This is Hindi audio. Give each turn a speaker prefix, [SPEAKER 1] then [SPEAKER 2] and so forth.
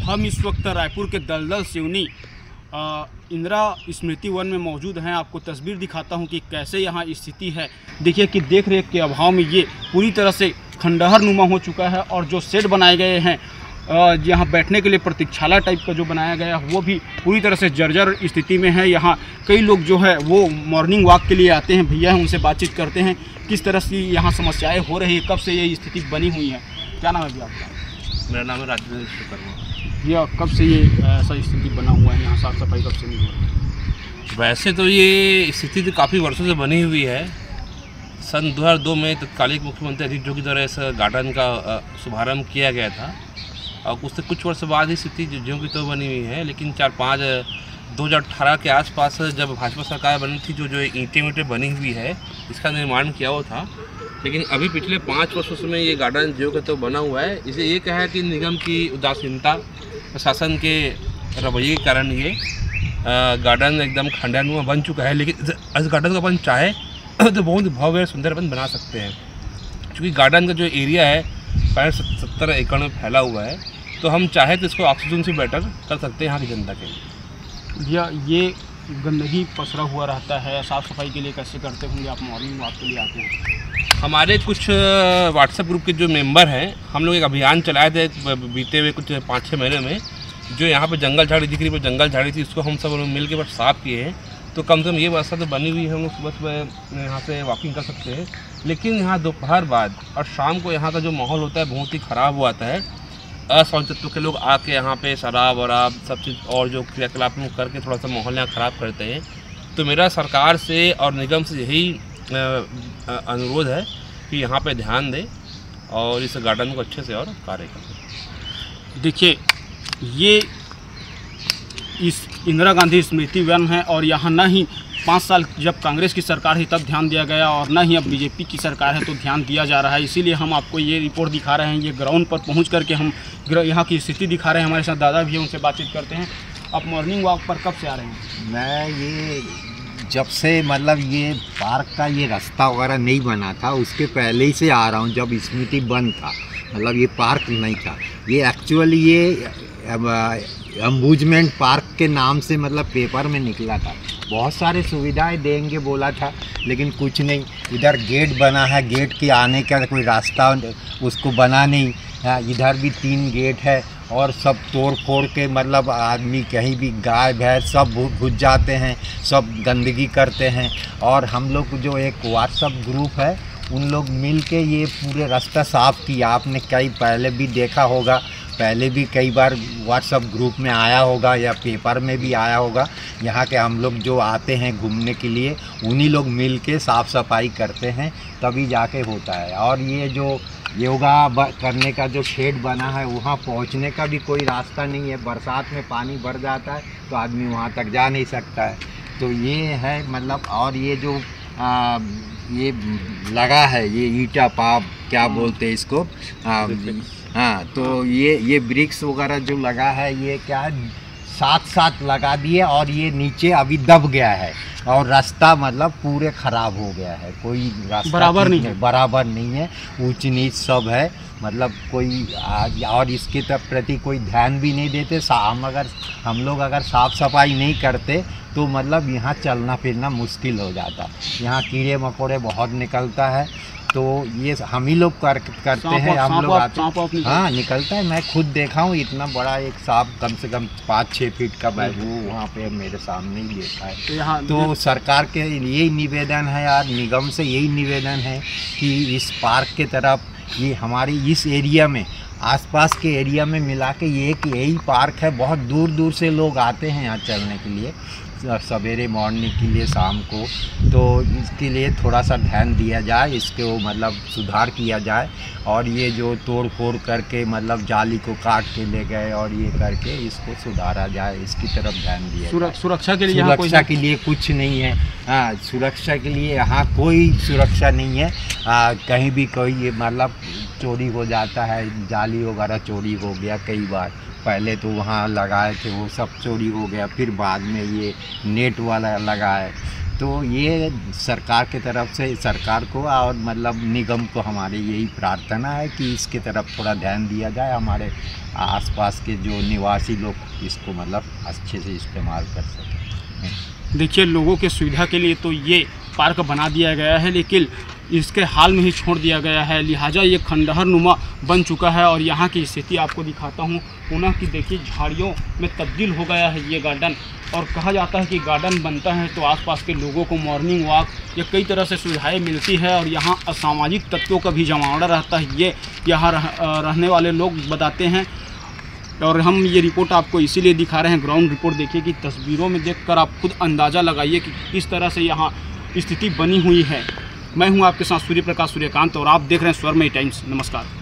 [SPEAKER 1] हम इस वक्त रायपुर के दलदल सिवनी इंदिरा स्मृति वन में मौजूद हैं। आपको तस्वीर दिखाता हूं कि कैसे यहाँ स्थिति है। देखिए कि देख रेख के अभाव में ये पूरी तरह से खंडहर नुमा हो चुका है और जो शेड बनाए गए हैं यहाँ बैठने के लिए प्रतीक्षाला टाइप का जो बनाया गया है वो भी पूरी तरह से जर्जर स्थिति में है। यहाँ कई लोग जो है वो मॉर्निंग वॉक के लिए आते हैं, भैया हैं, उनसे बातचीत करते हैं किस तरह से यहाँ समस्याएं हो रही है, कब से ये स्थिति बनी हुई है। क्या नाम है भैया आपका?
[SPEAKER 2] मेरा नाम है राजेंद्र विश्वकर्मा।
[SPEAKER 1] भैया कब से ये ऐसा स्थिति बना हुआ है, यहाँ साफ सफाई कब से नहीं हो रही?
[SPEAKER 2] वैसे तो ये स्थिति तो काफ़ी वर्षों से बनी हुई है। सन 2002 में तत्कालीन मुख्यमंत्री अजीत जोगी द्वारा इस गार्डन का शुभारंभ किया गया था और उससे कुछ वर्ष बाद ही स्थिति जो की तो बनी हुई है। लेकिन 2018 के आसपास जब भाजपा सरकार बनी थी, जो ईंटें बनी हुई है इसका निर्माण किया हुआ था। लेकिन अभी पिछले 5 वर्षों में ये गार्डन जो कि तो बना हुआ है। इसे ये कहा है कि निगम की उदासीनता, प्रशासन के रवैये के कारण ये गार्डन एकदम खंडहरनुमा बन चुका है। लेकिन इस गार्डन को अपन चाहे तो बहुत भव्य सुंदर अपन बना सकते हैं, क्योंकि गार्डन का जो एरिया है 70 एकड़ में फैला हुआ है। तो हम चाहे तो इसको ऑक्सीजन से बेटर कर सकते हैं यहाँ की जनता के लिए।
[SPEAKER 1] भैया ये गंदगी पसरा हुआ रहता है, साफ़ सफाई के लिए कैसे करते होंगे आप? मॉर्निंग वॉक के लिए आते हैं?
[SPEAKER 2] हमारे कुछ व्हाट्सएप ग्रुप के जो मेंबर हैं, हम लोग एक अभियान चलाए थे बीते हुए कुछ 5-6 महीने में। जो यहाँ पे जंगल झाड़ी दिख रही, वो जंगल झाड़ी थी, उसको हम सब लोग मिल के बस साफ़ किए हैं। तो कम से कम ये व्यवस्था तो बनी हुई है, हम लोग सुबह सुबह यहाँ से वॉकिंग कर सकते हैं। लेकिन यहाँ दोपहर बाद और शाम को यहाँ का जो माहौल होता है बहुत ही ख़राब हो आता है। असामाजिक तत्व के लोग आके यहाँ पे शराब वराब सब चीज़ और जो क्रियाकलाप करके थोड़ा सा माहौल यहाँ ख़राब करते हैं। तो मेरा सरकार से और निगम से यही अनुरोध है कि यहाँ पे ध्यान दें और इस गार्डन को अच्छे से और कार्य करें।
[SPEAKER 1] देखिए ये इस इंदिरा गांधी स्मृति वन है और यहाँ न ही 5 साल जब कांग्रेस की सरकार थी तब ध्यान दिया गया और न ही अब बीजेपी की सरकार है तो ध्यान दिया जा रहा है। इसीलिए हम आपको ये रिपोर्ट दिखा रहे हैं। ये ग्राउंड पर पहुँच करके हम यहाँ की स्थिति दिखा रहे हैं। हमारे साथ दादा भी हैं, उनसे बातचीत करते हैं। आप मॉर्निंग वॉक पर कब से आ रहे हैं?
[SPEAKER 3] मैं ये जब से मतलब ये पार्क का ये रास्ता वगैरह नहीं बना था उसके पहले ही से आ रहा हूँ। जब स्मृति बंद था, मतलब ये पार्क नहीं था, ये एक्चुअली ये अम्बुजमेंट पार्क के नाम से मतलब पेपर में निकला था। बहुत सारे सुविधाएं देंगे बोला था, लेकिन कुछ नहीं। इधर गेट बना है, गेट के आने का कोई रास्ता उसको बना नहीं। इधर भी 3 गेट है और सब तोड़ फोड़ के मतलब आदमी कहीं भी गाय भैंस सब घुस जाते हैं, सब गंदगी करते हैं। और हम लोग जो एक व्हाट्सएप ग्रुप है उन लोग मिल के ये पूरे रास्ता साफ़ किया। आपने कई पहले भी देखा होगा, पहले भी कई बार व्हाट्सएप ग्रुप में आया होगा या पेपर में भी आया होगा। यहाँ के हम लोग जो आते हैं घूमने के लिए उन्हीं लोग मिल के साफ़ सफाई करते हैं, तभी जाके होता है। और ये जो योगा करने का जो शेड बना है वहाँ पहुँचने का भी कोई रास्ता नहीं है। बरसात में पानी भर जाता है तो आदमी वहाँ तक जा नहीं सकता है। तो ये है मतलब। और ये जो ये लगा है ये ईटा पाप क्या बोलते हैं इसको, हाँ, तो ये ब्रिक्स वगैरह जो लगा है ये क्या है, साथ लगा दिए और ये नीचे अभी दब गया है और रास्ता मतलब पूरे ख़राब हो गया है। कोई रास्ता बराबर नहीं है, ऊंच नीच सब है। मतलब कोई और इसके प्रति कोई ध्यान भी नहीं देते। हम लोग अगर साफ़ सफाई नहीं करते तो मतलब यहाँ चलना फिरना मुश्किल हो जाता। यहाँ कीड़े मकोड़े बहुत निकलता है, तो ये हम ही लोग करते हैं। हम लोग आते हैं, हाँ निकलता है। मैं खुद देखा हूँ, इतना बड़ा एक सांप कम से कम 5-6 फीट का वो वहाँ पे मेरे सामने ही देखा है। तो सरकार के यही निवेदन है यार, निगम से यही निवेदन है कि इस पार्क के तरफ ये हमारी इस एरिया में आसपास के एरिया में मिला के ये एक यही पार्क है। बहुत दूर दूर से लोग आते हैं यहाँ चलने के लिए, सवेरे मॉर्निंग के लिए, शाम को। तो इसके लिए थोड़ा सा ध्यान दिया जाए, इसको मतलब सुधार किया जाए। और ये जो तोड़ फोड़ करके मतलब जाली को काट के ले गए और ये करके इसको सुधारा जाए, इसकी तरफ ध्यान दिया जाए।
[SPEAKER 1] सुरक्षा के लिए
[SPEAKER 3] कुछ नहीं है। हाँ, सुरक्षा के लिए यहाँ कोई सुरक्षा नहीं है। कहीं भी कोई मतलब चोरी हो जाता है, जाली वगैरह चोरी हो गया कई बार। पहले तो वहाँ लगाए थे वो सब चोरी हो गया, फिर बाद में ये नेट वाला लगा है। तो ये सरकार की तरफ से सरकार को और मतलब निगम को हमारी यही प्रार्थना है कि इसके तरफ थोड़ा ध्यान दिया जाए, हमारे आसपास के जो निवासी लोग इसको मतलब अच्छे से इस्तेमाल कर सकें।
[SPEAKER 1] देखिए, लोगों के सुविधा के लिए तो ये पार्क बना दिया गया है, लेकिन इसके हाल में ही छोड़ दिया गया है, लिहाजा ये खंडहर नुमा बन चुका है। और यहाँ की स्थिति आपको दिखाता हूँ पुनः कि देखिए झाड़ियों में तब्दील हो गया है ये गार्डन। और कहा जाता है कि गार्डन बनता है तो आसपास के लोगों को मॉर्निंग वॉक या कई तरह से सुविधाएं मिलती है, और यहाँ असामाजिक तत्वों का भी जमावड़ा रहता है, ये यहाँ रहने वाले लोग बताते हैं। और हम ये रिपोर्ट आपको इसीलिए दिखा रहे हैं, ग्राउंड रिपोर्ट देखिए कि तस्वीरों में देखकर आप खुद अंदाज़ा लगाइए कि किस तरह से यहाँ स्थिति बनी हुई है। मैं हूँ आपके साथ सूर्य प्रकाश सूर्यकांत और आप देख रहे हैं स्वरमयी टाइम्स। नमस्कार।